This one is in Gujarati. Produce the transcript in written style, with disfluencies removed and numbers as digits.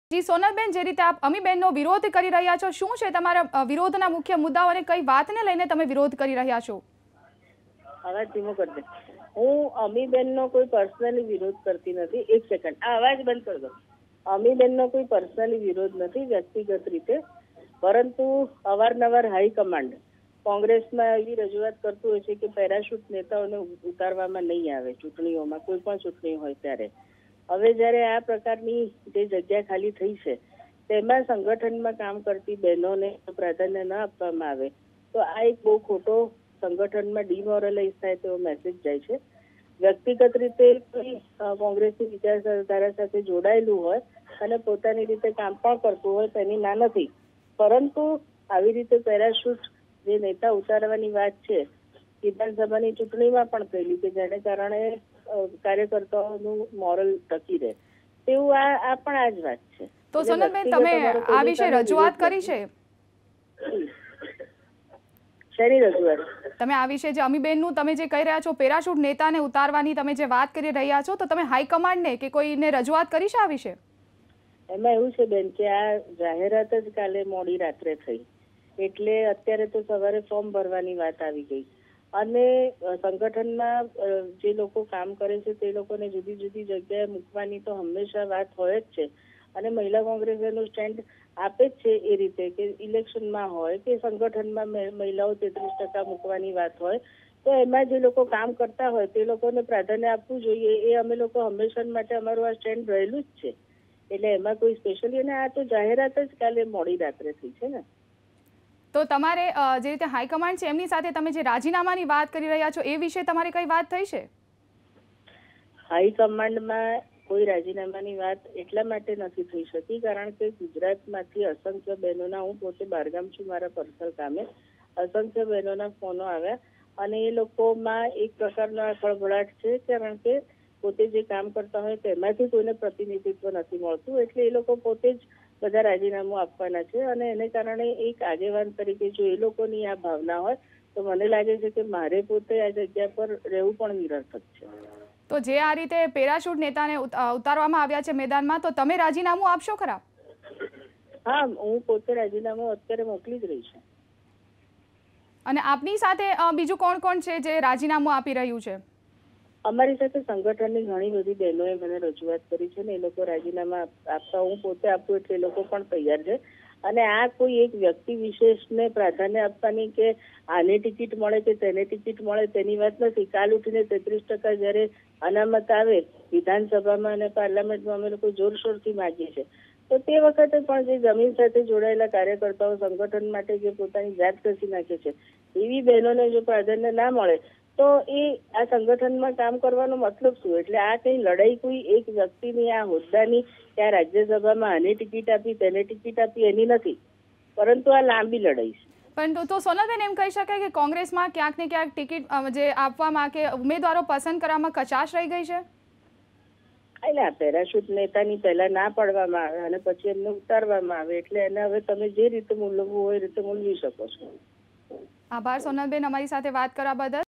જી સોનલબેન, જે રીતે આપ અમીબેનનો વિરોધ કરી રહ્યા છો, શું છે તમારા વિરોધના મુખ્ય મુદ્દાઓ અને કઈ વાતને લઈને તમે વિરોધ કરી રહ્યા છો? અવાજ ધીમો કરી દે. હું અમીબેનનો કોઈ પર્સનલી વિરોધ કરતી નથી. એક સેકન્ડ, આ અવાજ બંધ કરી દો. અમીબેનનો કોઈ પર્સનલી વિરોધ નથી વ્યક્તિગત રીતે, પરંતુ અવારનવાર હાઈકમાન્ડ કોંગ્રેસમાં એવી રજૂઆત કરતું હોય છે કે પેરાશૂટ નેતાઓને ઉતારવામાં નહીં આવે ચૂંટણીઓમાં, કોઈ પણ ચૂંટણી હોય ત્યારે. હવે જ્યારે આ પ્રકારની જે જગ્યા ખાલી થઈ છે તેમાં સંગઠનમાં કામ કરતી બહેનોને પ્રાધાન્ય ન આપવામાં આવે તો આ એક બહુ ખોટો સંગઠનમાં ડિમોરલાઇઝ થાય તેવો મેસેજ જાય છે. વ્યક્તિગત રીતે કોઈ કોંગ્રેસની વિચારધારા સાથે જોડાયેલું હોય અને પોતાની રીતે કામ પણ કરતું હોય તેની ના નથી, પરંતુ આવી રીતે પેરાશૂટ જે નેતા ઉતારવાની વાત છે વિધાનસભાની ચૂંટણીમાં પણ થયેલી કે જેને કારણે કાર્યકર્તાઓનું મોરલ ટકી રહે તેવું આ પણ આ જ વાત છે. તો સોનલબેન, તમે આ વિશે રજૂઆત કરી છે? શેની રજૂઆત? તમે આ વિશે જે અમીબેનનું તમે જે કહી રહ્યા છો પેરાશૂટ નેતાને ઉતારવાની તમે જે વાત કરી રહ્યા છો, તો તમે હાઈકમાન્ડને કે કોઈને રજૂઆત કરી છે આ વિશે? એમાં એવું છે બેન કે આ જાહેરાત જ કાલે મોડી રાત્રે થઈ, એટલે અત્યારે તો સવારે ફોર્મ ભરવાની વાત આવી ગઈ અને સંગઠનમાં જે લોકો કામ કરે છે તે લોકોને જુદી જુદી જગ્યાએ મૂકવાની તો હંમેશા વાત હોય જ છે અને મહિલા કોંગ્રેસ એનું સ્ટેન્ડ આપે જ છે એ રીતે કે ઇલેક્શનમાં હોય કે સંગઠનમાં મહિલાઓ 33% મૂકવાની વાત હોય તો એમાં જે લોકો કામ કરતા હોય તે લોકોને પ્રાધાન્ય આપવું જોઈએ. એ અમે લોકો હંમેશા માટે અમારું આ સ્ટેન્ડ રહેલું જ છે, એટલે એમાં કોઈ સ્પેશિયલી, અને આ તો જાહેરાત જ કાલે મોડી રાત્રે થઈ છે ને. તો તમારે જે રીતે હાઈકમાન્ડ છે એમની સાથે તમે જે રાજીનામાની વાત કરી રહ્યા છો એ વિશે તમારી કઈ વાત થઈ છે? હાઈકમાન્ડમાં કોઈ રાજીનામાની વાત એટલા માટે નથી થઈ શકી કારણ કે ગુજરાતમાંથી અસંખ્ય બહેનોના, હું પોતે બહારગામ છું મારા પર્સનલ કામે, અસંખ્ય બહેનોના ફોનો આવ્યા અને એ લોકોમાં એક પ્રકારનો આ ખળભળાટ છે કારણ કે પોતે જે કામ કરતા હોય તેમાંથી કોઈને પ્રતિનિધિત્વ નથી મળતું, એટલે એ લોકો પોતે જ બધા રાજીનામું આપવાના છે અને એને કારણે એક આગેવાન તરીકે જો એ લોકોની આ ભાવના હોય તો મને લાગે છે કે મારે પોતે આ જગ્યા પર રહેવું પણ નિરર્થક છે. તો જે આ રીતે પેરાશૂટ નેતાને ઉતારવામાં આવ્યા છે મેદાનમાં, તો તમે રાજીનામું આપશો ખરા? હા, હું પોતે રાજીનામું અત્યારે મોકલી જ રહી છું. અને આપની સાથે બીજું કોણ કોણ છે જે રાજીનામું આપી રહ્યું છે? અમારી સાથે સંગઠનની ઘણી બધી બહેનોએ મને રજૂઆત કરી છે ને એ લોકો રાજીનામા આપતા હું પોતે આપું એટલે એ લોકો પણ તૈયાર છે. અને આ કોઈ એક વ્યક્તિ વિશેષને પ્રાધાન્ય આપવાની કે આને ટિકિટ મળે કે તેને ટિકિટ મળે તેની વાત નથી. કાલ ઉઠીને 33% જયારે અનામત આવે વિધાનસભામાં અને પાર્લામેન્ટમાં અમે લોકો જોરશોરથી માગીએ છીએ, તો તે વખતે પણ જે જમીન સાથે જોડાયેલા કાર્યકર્તાઓ સંગઠન માટે જે પોતાની જાત ઘસી નાખે છે એવી બહેનોને જો પ્રાધાન્ય ના મળે તો એ આ સંગઠનમાં કામ કરવાનો મતલબ શું? એટલે આ કઈ લડાઈ કોઈ એક વ્યક્તિની આ હોદ્દાની કે આ રાજ્યસભામાં આને ટિકિટ આપી તેને ટિકિટ આપી એની નથી, પરંતુ આ લાંબી લડાઈ છે. પણ તો સોનલબેન, એમ કહી શકાય કે કોંગ્રેસમાં ક્યાંક ને ક્યાંક ટિકિટ જે આપવામાં કે ઉમેદવારો પસંદ કરવામાં કચાશ રહી ગઈ છે? એટલે આ પેરાશૂટ નેતાની પહેલા ના પાડવામાં આવે અને પછી એમને ઉતારવામાં આવે એટલે એને હવે તમે જે રીતે મૂલવવું હોય એ રીતે મૂલવી શકો છો. આભાર સોનલબેન, અમારી સાથે વાત કરવા બદલ.